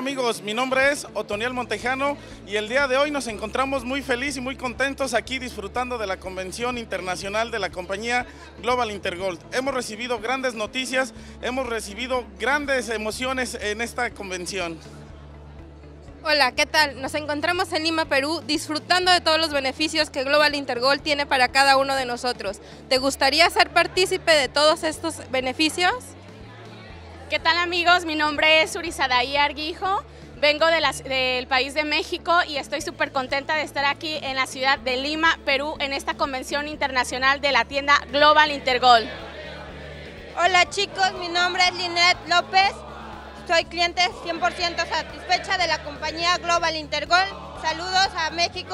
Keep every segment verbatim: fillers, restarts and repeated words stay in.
amigos? Mi nombre es Otoniel Montejano y el día de hoy nos encontramos muy felices y muy contentos aquí disfrutando de la convención internacional de la compañía Global Intergold. Hemos recibido grandes noticias, hemos recibido grandes emociones en esta convención. Hola, ¿qué tal? Nos encontramos en Lima, Perú, disfrutando de todos los beneficios que Global Intergold tiene para cada uno de nosotros. ¿Te gustaría ser partícipe de todos estos beneficios? ¿Qué tal, amigos? Mi nombre es Urizadaí Arguijo, vengo de la, del país de México y estoy súper contenta de estar aquí en la ciudad de Lima, Perú, en esta convención internacional de la tienda Global Intergold. Hola chicos, mi nombre es Linet López, soy cliente cien por ciento satisfecha de la compañía Global Intergold. Saludos a México.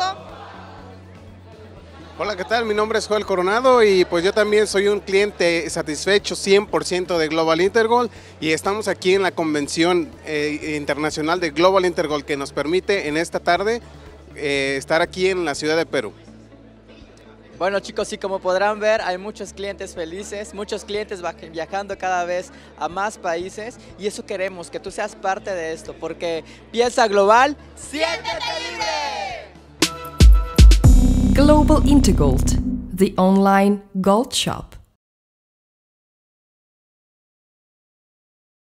Hola, ¿qué tal? Mi nombre es Joel Coronado y pues yo también soy un cliente satisfecho cien por ciento de Global Intergold y estamos aquí en la convención eh, internacional de Global Intergold que nos permite en esta tarde eh, estar aquí en la ciudad de Perú. Bueno chicos, sí, como podrán ver, hay muchos clientes felices, muchos clientes viajando cada vez a más países y eso queremos, que tú seas parte de esto, porque piensa global, siéntete libre. Global Intergold, the online gold shop.